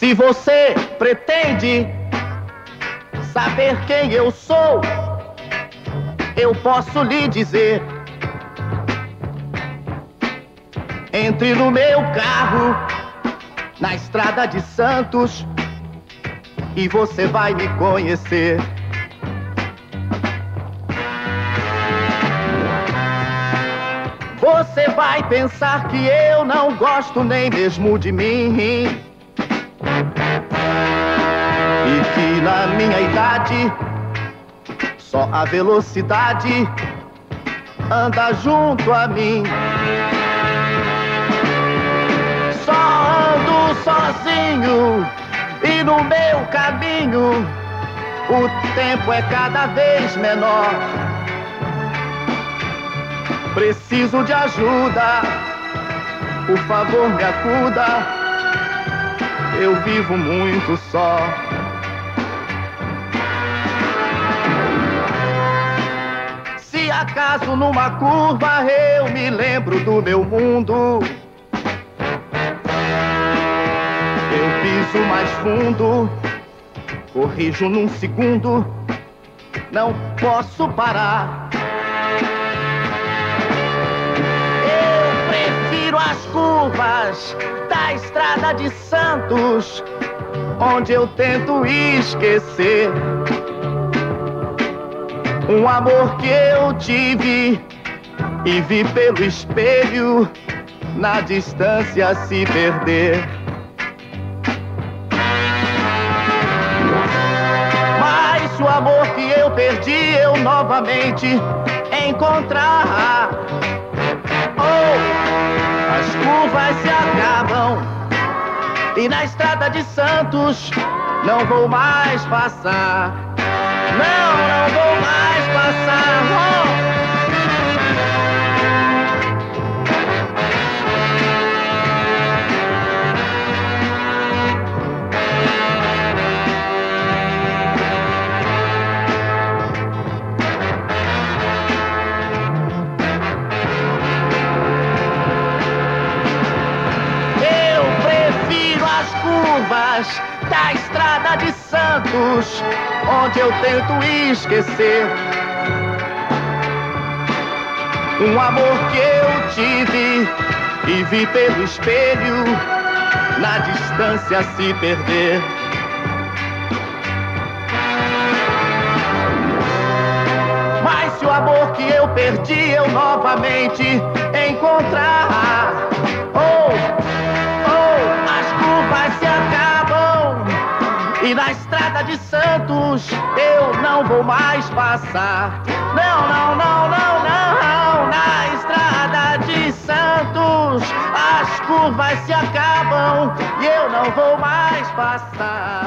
Se você pretende saber quem eu sou, eu posso lhe dizer. Entre no meu carro, na estrada de Santos, e você vai me conhecer. Você vai pensar que eu não gosto nem mesmo de mim, e que na minha idade só a velocidade anda junto a mim. Só ando sozinho e no meu caminho o tempo é cada vez menor. Preciso de ajuda, por favor me acuda, eu vivo muito só. Se acaso numa curva eu me lembro do meu mundo, eu piso mais fundo, corrijo num segundo, não posso parar. Eu prefiro as curvas da estrada de Santos, onde eu tento esquecer um amor que eu tive e vi pelo espelho na distância se perder. Mas o amor que eu perdi eu novamente encontrar. Oh, as curvas se acabam e na estrada de Santos não vou mais passar. Não vou mais passar. Oh. Curvas da estrada de Santos, onde eu tento esquecer um amor que eu tive e vi pelo espelho na distância se perder. Mas se o amor que eu perdi eu novamente encontrar, se acabam e na estrada de Santos eu não vou mais passar. Não, na estrada de Santos as curvas se acabam e eu não vou mais passar.